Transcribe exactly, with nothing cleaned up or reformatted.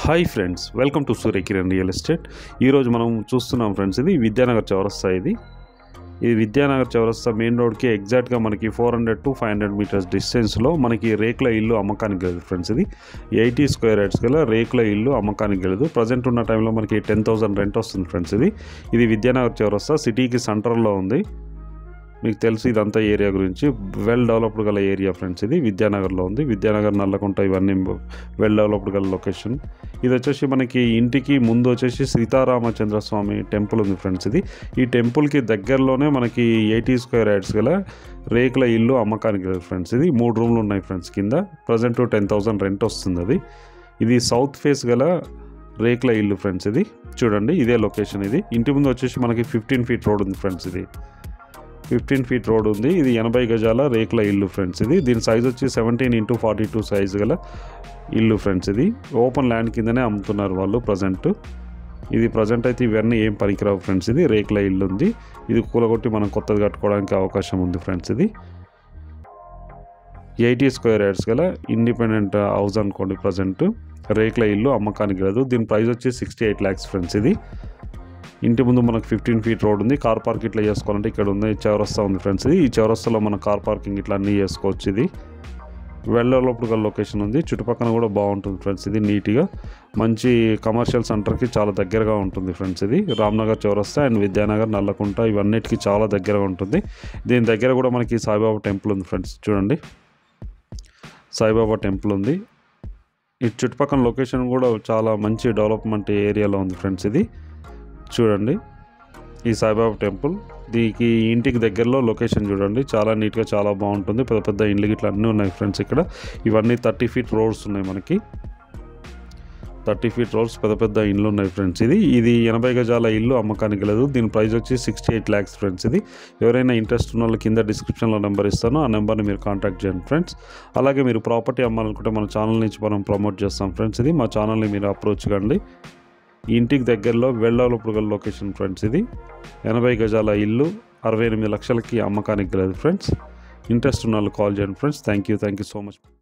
Hi friends, welcome to Suryakiran real estate. ఈరోజు మనం చూస్తున్నాం ఫ్రెండ్స్, ఇది విద్యానగర్ చౌరస్తా. ఇది ఇది విద్యానగర్ చౌరస్తా మెయిన్ రోడ్కి ఎగ్జాక్ట్గా మనకి four hundred to five hundred metres డిస్టెన్స్లో మనకి రేకుల ఇల్లు అమ్మకానికి గలదు ఫ్రెండ్స్. ఇది ఎయిటీ స్క్వేర్ యార్డ్స్ గల రేకుల ఇల్లు అమ్మకానికి గలదు. ప్రజెంట్ ఉన్న టైంలో మనకి టెన్ థౌసండ్ రెంట్ వస్తుంది ఫ్రెండ్స్. ఇది ఇది విద్యానగర్ చౌరస్తా సిటీకి సెంటర్లో ఉంది. మీకు తెలుసు ఇదంతా ఏరియా గురించి. వెల్ డెవలప్డ్ గల ఏరియా ఫ్రెండ్స్. ఇది విద్యానగర్లో ఉంది. విద్యానగర్, నల్లకుంట ఇవన్నీ వెల్ డెవలప్డ్ గల లొకేషన్. ఇది వచ్చేసి మనకి ఇంటికి ముందు వచ్చేసి సీతారామచంద్ర స్వామి టెంపుల్ ఉంది ఫ్రెండ్స్. ఇది ఈ టెంపుల్కి దగ్గరలోనే మనకి ఎయిటీ స్క్వేర్ యార్డ్స్ గల రేకుల ఇల్లు అమ్మకానికి గల ఫ్రెండ్స్. ఇది మూడు రూమ్లు ఉన్నాయి ఫ్రెండ్స్. కింద ప్రజెంట్ టెన్ థౌసండ్ రెంట్ వస్తుంది. అది ఇది సౌత్ ఫేస్ గల రేకుల ఇల్లు ఫ్రెండ్స్. ఇది చూడండి, ఇదే లొకేషన్. ఇది ఇంటి ముందు వచ్చేసి మనకి ఫిఫ్టీన్ ఫీట్ రోడ్ ఉంది ఫ్రెండ్స్. ఇది ఫిఫ్టీన్ ఫీట్ రోడ్ ఉంది. ఇది ఎనభై గజాల రేకుల ఇల్లు ఫ్రెండ్స్. ఇది దీని సైజ్ వచ్చి seventeen into forty two size గల ఇల్లు ఫ్రెండ్స్. ఇది ఓపెన్ ల్యాండ్ కిందనే అమ్ముతున్నారు వాళ్ళు ప్రజెంట్. ఇది ప్రజెంట్ అయితే ఇవన్నీ ఏం పనికిరావు ఫ్రెండ్స్. ఇది రేకుల ఇల్లు ఉంది. ఇది కూలగొట్టి మనం కొత్తది కట్టుకోవడానికి అవకాశం ఉంది ఫ్రెండ్స్. ఇది ఎయిటీ స్క్వేర్ యార్డ్స్ గల ఇండిపెండెంట్ హౌస్ అనుకోండి. ప్రజెంట్ రేకుల ఇల్లు అమ్మకానికి లేదు. దీని ప్రైస్ వచ్చి సిక్స్టీ ఎయిట్ ల్యాక్స్ ఫ్రెండ్స్. ఇది ఇంటి ముందు మనకు ఫిఫ్టీన్ ఫీట్ రోడ్ ఉంది. కార్ పార్క్ ఇట్లా చేసుకోవాలంటే ఇక్కడ ఉంది. చౌరస్తా ఉంది ఫ్రెండ్స్. ఇది ఈ చౌరస్తాలో మన కార్ పార్కింగ్ ఇట్లా అన్నీ చేసుకోవచ్చు. ఇది వెల్ డెవలప్డ్ గల లొకేషన్ ఉంది. చుట్టుపక్కల కూడా బాగుంటుంది ఫ్రెండ్స్. ఇది నీట్గా మంచి కమర్షియల్ సెంటర్కి చాలా దగ్గరగా ఉంటుంది ఫ్రెండ్స్. ఇది రామ్నగర్ చౌరస్తా అండ్ విద్యానగర్, నల్లకుంట ఇవన్నిటికీ చాలా దగ్గరగా ఉంటుంది. దీని దగ్గర కూడా మనకి సాయిబాబా టెంపుల్ ఉంది ఫ్రెండ్స్. చూడండి, సాయిబాబా టెంపుల్ ఉంది. ఈ చుట్టుపక్కల లొకేషన్ కూడా చాలా మంచి డెవలప్మెంట్ ఏరియాలో ఉంది ఫ్రెండ్స్. ఇది చూడండి, ఈ సాయిబాబా టెంపుల్ దీనికి ఇంటికి దగ్గరలో లొకేషన్ చూడండి. చాలా నీట్గా చాలా బాగుంటుంది. పెద్ద పెద్ద ఇండ్లు ఇట్లా అన్నీ ఉన్నాయి ఫ్రెండ్స్. ఇక్కడ ఇవన్నీ థర్టీ ఫీట్ రోడ్స్ ఉన్నాయి. మనకి థర్టీ ఫీట్ రోడ్స్ పెద్ద పెద్ద ఇండ్లు ఉన్నాయి ఫ్రెండ్స్. ఇది ఇది ఎనభై గజాల ఇల్లు అమ్మకానికి లేదు. దీని ప్రైస్ వచ్చి సిక్స్టీ ఎయిట్ ల్యాక్స్ ఫ్రెండ్స్. ఇది ఎవరైనా ఇంట్రెస్ట్ ఉన్న వాళ్ళు కింద డిస్క్రిప్షన్లో నెంబర్ ఇస్తాను, ఆ నెంబర్ని మీరు కాంటాక్ట్ చేయండి ఫ్రెండ్స్. అలాగే మీరు ప్రాపర్టీ అమ్మాలనుకుంటే మన ఛానల్ నుంచి మనం ప్రమోట్ చేస్తాం ఫ్రెండ్స్. ఇది మా ఛానల్ని మీరు అప్రోచ్ కండి. ఇంటికి దగ్గరలో వెల్ డెవలప్డ్ గల లొకేషన్ ఫ్రెండ్స్. ఇది ఎనభై గజాల ఇల్లు అరవై ఎనిమిది లక్షలకి అమ్మకానికి గలదు ఫ్రెండ్స్. ఇంట్రెస్ట్ ఉన్న వాళ్ళు కాల్ చేయండి friends. Thank you thank you so much.